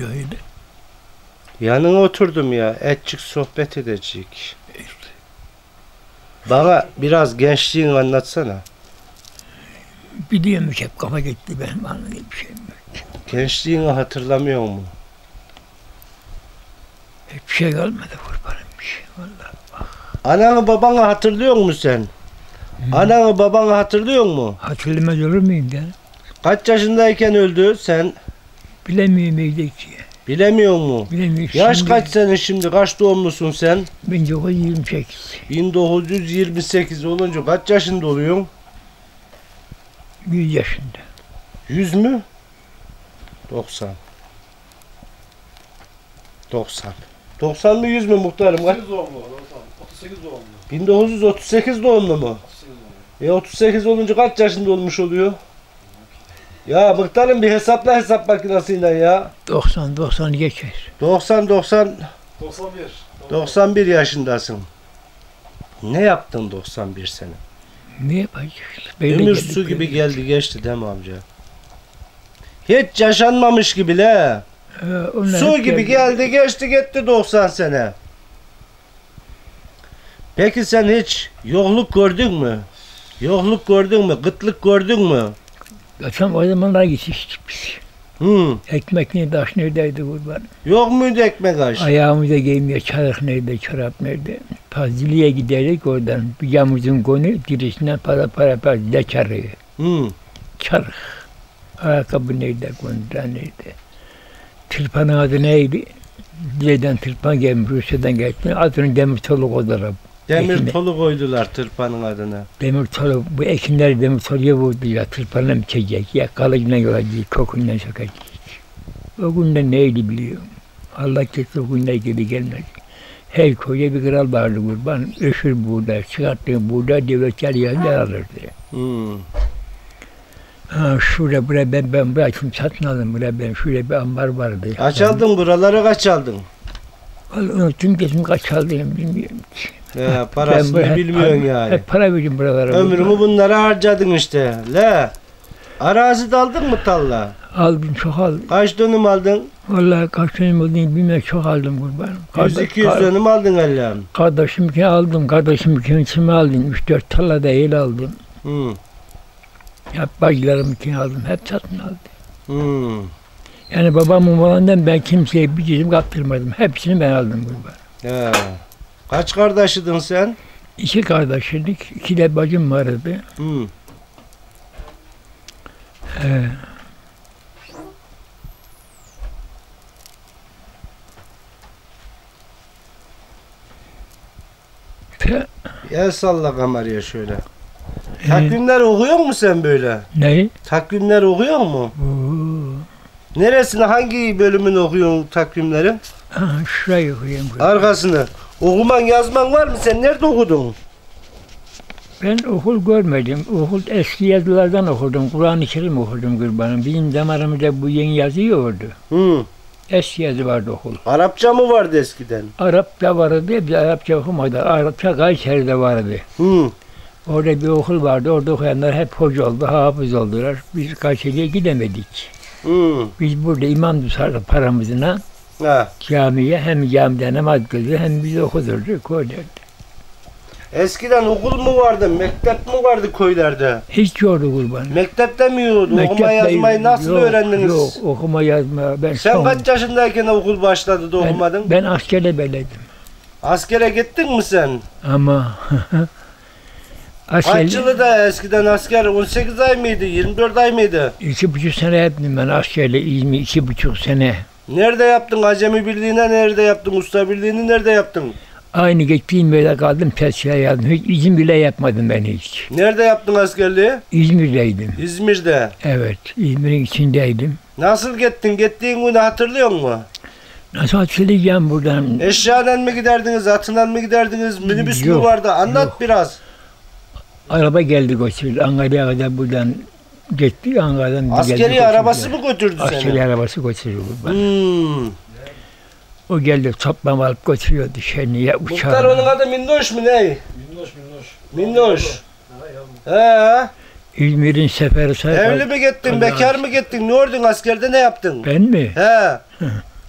oluyor öyle? Yanına oturdum ya. Etçik sohbet edecek. Bana biraz gençliğini anlatsana. Biliyormuş hep kafa gitti benim anladığım bir şey yok. Gençliğini hatırlamıyor mu? Hiçbir şey kalmadı kurbanım bir şey vallahi. Ananı babanı hatırlıyor musun sen? Ananı babanı hatırlıyor musun? Hatırlamaz olur muyum ben? Kaç yaşındayken öldü sen? Bilemiyorum öyle ki. Bilemiyor mu? Bilemiyorum. Yaş Şimdi kaç senin şimdi? Kaç doğumlusun sen? 1928. 1928 olunca kaç yaşında oluyorsun? 100 yaşında. 100 mü? 90. 90. 90 mı 100 mü muhtarım? 38 doğumlu. 38 doğumlu. 1938 doğumlu mu? 38 olunca kaç yaşında olmuş oluyor? Ya muhtarım bir hesap makinesiyle ya. 90 geçer. 90 91. 91 yaşındasın. Ne yaptın 91 sene? Ne yapacağız? Böyle Ömür geldik, su böyle gibi geldik. geldi geçti değil mi amca? Hiç yaşanmamış gibi le. Onlar Su hep gibi geldi geçti gitti 90 sene. Peki sen hiç yokluk gördün mü? Yokluk gördün mü? Kıtlık gördün mü? Tam o zamanlar yetiştik biz. Hı. Ekmek ne, taş neredeydi kurban? Yok muydu ekmek aş? Ayağımıza giymeye çarık nerede, çorap nerede? Paziliye giderdik oradan. Bir yamuzun konu girişinden para pazile çarığı. Hı. Çarık. Ayakkabı nerede, konuda nerede? Tırpanın adı neydi? Dileden tırpan gelmiş, Rusya'dan gelmiş. Adını demir tolu koydular. Demir Ekine. tolu koydular tırpanın adına. Demir tolu, bu ekinler demir toluya vurdular. Tırpanla mı çekecek? Ya kalıcına yolacak, kokundan sokacak. O günde neydi biliyorum. Allah kesin o günler gibi gelmez. Her koyda bir kral vardı kurban. Öşür buğday, çıkarttığı buğday devletler yerler alırdı. Hı. Ha, şurada buraya ben buraya şimdi satın aldım buraya ben şurada bir ambar vardı. Kaç aldın buraları kaç aldın? Vallahi unuttum kesin kaç aldığımı bilmiyorum ki. Parasını Ben bilmiyorsun yani. Hep para verdim buralara. Ömrümü bunlara harcadın işte. Le. Arazi de aldın mı talla? Aldım çok aldım. Kaç dönüm aldın? Vallahi kaç dönüm olduğunu bilmiyorum çok aldım kurban. 100-200 dönüm aldın Allah'ım. Kardeşimkini aldım. Kardeşimkini aldım. 3-4 tarla da el aldım. Hı. Hep bacılarımkini aldım. Hep satın aldım. Hı. Yani babamın olandan ben kimseye bir cizim kaptırmadım. Hepsini ben aldım kurban. He. Kaç kardeşidin sen? 2 kardeşlik, 2 de bacım vardı. Hı. Ee, te- El salla kameraya şöyle. Takvimler okuyor musun sen böyle? ne? Takvimler okuyor mu? Oo. Neresine hangi bölümünü okuyorsun takvimlerin? Ha, şurayı okuyayım. Arkasını. Okuman yazman var mı? Sen nerede okudun? Ben okul görmedim. Okul eski yazılardan okudum. Kur'an-ı Kerim okudum kurbanım. Bizim zamanımızda bu yeni yazı yoktu. Hı. Eski yazı vardı okul. Arapça mı vardı eskiden? Arapça vardı, biz Arapça okumadık. Arapça Kayseri'de vardı. Hı. Orada bir okul vardı, orada okuyanlar hep hoca oldu, hafız oldular. Biz Kayseri'ye gidemedik. Hı. Biz burada imam tutardık paramızla Ha. camiye, hem camide namaz kıldı, hem biz okudurduk, koyduk. Eskiden okul mu vardı, mektep mi vardı köylerde? Hiç yoktu kurban. Mektepte mi yiyordu? Okuma Mektepte yazmayı nasıl yok, öğrendiniz? Yok, okuma yazma. Ben Sen son- kaç yaşındayken okul başladı da okumadın? Ben askere belledim. Askere gittin mi sen? Ama Kaç asker, yılı da eskiden asker 18 ay mıydı, 24 ay mıydı? 2,5 sene yaptım ben askerle İzmir, 2,5 sene. Nerede yaptın? Acemi birliğine nerede yaptın? Usta birliğini nerede yaptın? Aynı gittiğim yerde kaldım, tezkiye yazdım. Hiç izin bile yapmadım ben hiç. Nerede yaptın askerliği? İzmir'deydim. İzmir'de. Evet, İzmir'in içindeydim. Nasıl gittin? Gittiğin günü hatırlıyor musun? Nasıl hatırlayacağım buradan? Eşyadan mı giderdiniz, atından mı giderdiniz, minibüs mü Yok, vardı? Anlat yok. biraz. Araba geldi götürdü. Ankara'ya kadar buradan gitti. Ankara'dan Askeri arabası mı götürdü Askeri seni? arabası götürdü. Hmm. O geldi toplam alıp götürüyordu şenliğe Muhtar onun uçağa. adı Minnoş mu ne? Minnoş. Minnoş. Ha, yavrum. He. İzmir'in seferi sayfa. Evli mi gittin, Allah bekar mı gittin? Ne oldun askerde ne yaptın? Ben mi? He.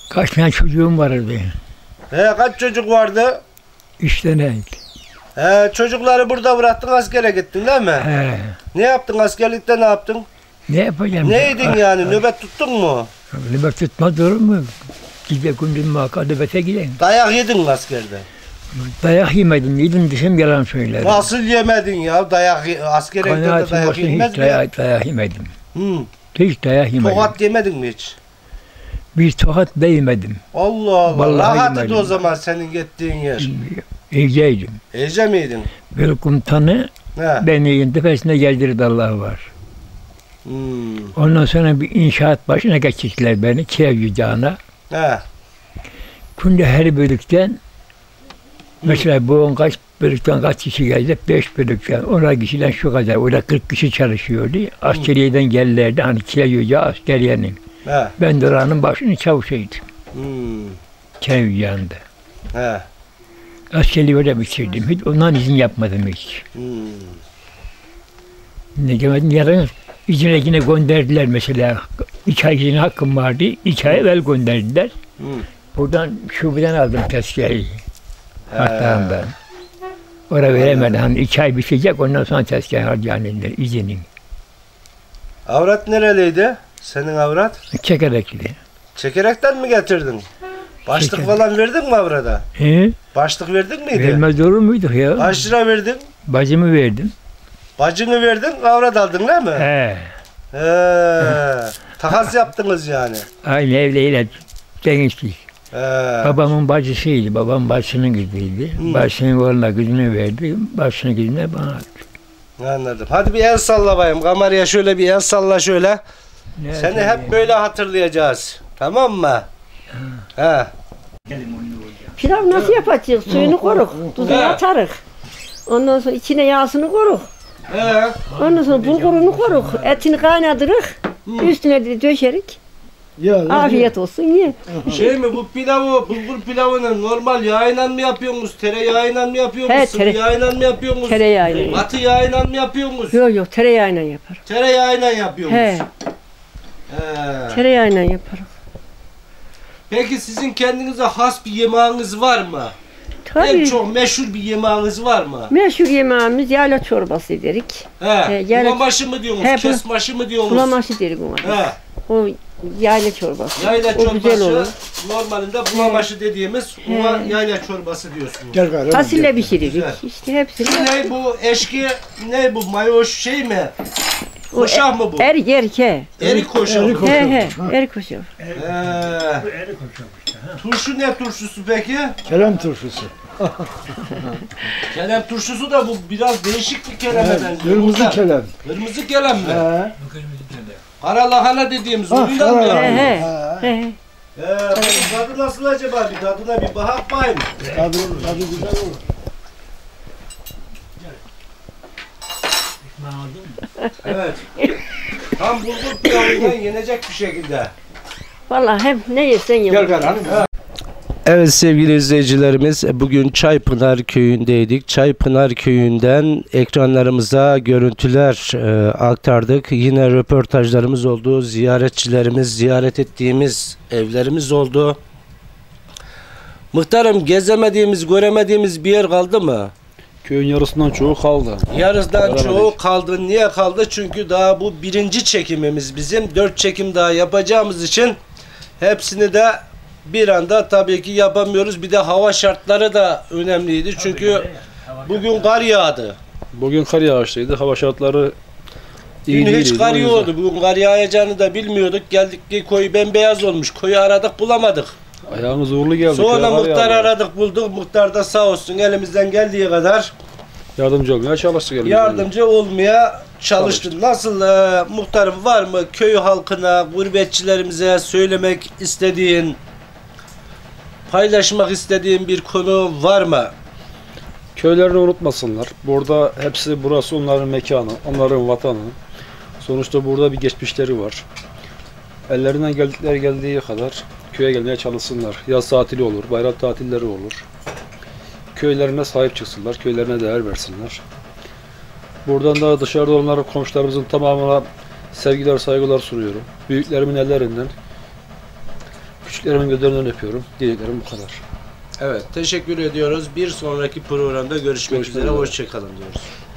Kaç tane çocuğum vardı? Kaç çocuk vardı? 3 tane. Çocukları burada bıraktın, askere gittin değil mi? He. Ne yaptın askerlikte, ne yaptın? Ne yapacağım? Neydin yani, nöbet tuttun mu? Nöbet tutmaz olur mu? Gide gündüz muhakkak nöbete gideyim. Dayak yedin mi askerde? Dayak yemedim. Yedim desem yalan söylerim. Nasıl yemedin ya? Askere gittiğinde Kanaatim dayak olsun yenmez hiç mi? dayak yemedim. Hı. Hiç dayak yemedim. Tokat yemedin mi hiç? Bir tokat da yemedim. Allah Allah. Vallahi Rahatıydı yemedim. o zaman senin gittiğin yer. Evceydim. Ece miydin? Böyle komutanı He. beni tepesine geldirdi Allah var. Hmm. Ondan sonra bir inşaat başına geçirdiler beni Kirevyucağı'na. He. Şimdi her bölükten mesela bu kaç bölükten kaç kişi gelecek? 5 bölükten. 10 kişiden şu kadar. Orada 40 kişi çalışıyordu. Askeriyeden gelirlerdi. Hani Kirevyucağı askeriyenin. He. Ben de oranın başının çavuşuydım. Hmm. Kirevyucağı'nda. He. Askerliği orada bitirdim. Hiç ondan izin yapmadım hiç. Hmm. Ne demedim yarın izine yine gönderdiler mesela. 2 ay izin hakkım vardı. 2 ay evvel gönderdiler. Hmm. Buradan şubeden aldım tezkereyi. He. Hatta oraya veremedi. Hani 2 ay bitecek ondan sonra tezkere harcayanlar izinin. Avrat nereliydi? Senin avrat? Çekerekli. Çekerekten mi getirdin? Başlık Çekerek. falan verdin mi avrada? He? Başlık verdin miydi? Vermez olur muyduk ya? Kaç lira verdin? Bacımı verdim. Bacını verdin, avrat aldın değil mi? He. Takas yaptınız yani. Aynı evleyle gençlik. He. Babamın bacısıydı. Babam bacısının kızıydı. Bacısının oğluna kızını verdi. Bacısının kızını bana attı. Anladım. Hadi bir el salla bayım. Kameraya şöyle bir el salla şöyle. Seni hep böyle hatırlayacağız. Tamam mı? He. Pilav nasıl yapacağız? Suyunu koruk, tuzunu atarık. Ondan sonra içine yağsını koruk. He. Ondan sonra bulgurunu koruk, etini kaynatırık. Üstüne de döşerik. Afiyet olsun ye. Şey mi bu pilavı, bulgur pilavını normal yağıyla mı yapıyorsunuz? Tereyağıyla mı yapıyorsunuz? He, Sıvı yağıyla mı yapıyorsunuz? Tereyağıyla. Batı yağıyla mı yapıyorsunuz? Yok yok tereyağıyla yapar. Tereyağıyla yapıyorsunuz. He, He. tereyağıyla yapar. Peki sizin kendinize has bir yemeğiniz var mı? En Tabii. çok meşhur bir yemeğiniz var mı? Meşhur yemeğimiz yayla çorbası dedik. He. yani- Bulamaşı mı diyorsunuz? He, Kesmaşı mı diyorsunuz? Bulamaşı dedik ona. He. O yayla çorbası. Yayla o güzel olur. çorbası normalinde bulamaşı dediğimiz ona yayla çorbası diyorsunuz. Fasulye pişiririk. Güzel. İşte hepsini. Ne bu eşki, ne bu mayoş şey mi? Koşak mı bu? Erke. Erik koşak. He, erik koşak. Turşu ne turşusu peki? Kelem turşusu. Kelem turşusu da bu biraz değişik bir kelime benziyor. Kırmızı Burada. kelem. Kırmızı kelem mi? He. Kara lahana dediğimiz oyundan mı? kara He yapıyoruz? he. He. Bunun tadı nasıl acaba? Bir tadına bir bakak bakayım. Tadı güzel olur. Evet. Tam bulgur pilavından yenecek bir şekilde. Vallahi hem ne yesen ye. Gel gel hanım. Evet sevgili izleyicilerimiz, bugün Çaypınar köyündeydik. Çaypınar köyünden ekranlarımıza görüntüler aktardık. Yine röportajlarımız oldu, ziyaretçilerimiz, ziyaret ettiğimiz evlerimiz oldu. Muhtarım, gezemediğimiz, göremediğimiz bir yer kaldı mı? Köyün yarısından çoğu kaldı. Yarısından Beraber. çoğu kaldı. Niye kaldı? Çünkü daha bu birinci çekimimiz bizim. 4 çekim daha yapacağımız için hepsini de bir anda tabii ki yapamıyoruz. Bir de hava şartları da önemliydi. Çünkü bugün kar yağdı. Bugün kar yağışlıydı. Hava şartları iyi Dün değildi. hiç kar yağıyordu. Bugün kar yağacağını da bilmiyorduk. Geldik ki koyu bembeyaz olmuş. Koyu aradık bulamadık. Ayağımız uğurlu geldi. Sonra Kar muhtar yağdı. aradık bulduk. Muhtar da sağ olsun elimizden geldiği kadar Yardımcı olmaya çalıştık. elimizden. yardımcı olmaya çalıştı. Nasıl muhtarım, var mı köy halkına, gurbetçilerimize söylemek istediğin, paylaşmak istediğin bir konu var mı? Köylerini unutmasınlar. Burada hepsi, burası onların mekanı, onların vatanı. Sonuçta burada bir geçmişleri var. Ellerinden geldiği kadar köye gelmeye çalışsınlar. Yaz tatili olur, bayram tatilleri olur. Köylerine sahip çıksınlar, köylerine değer versinler. Buradan da dışarıda olanların, komşularımızın tamamına sevgiler, saygılar sunuyorum. Büyüklerimin ellerinden Küçüklerimin gözlerinden öpüyorum. Diyeceklerim bu kadar. Evet, teşekkür ediyoruz. Bir sonraki programda görüşmek Görüşmek üzere. üzere. Hoşça kalın diyoruz.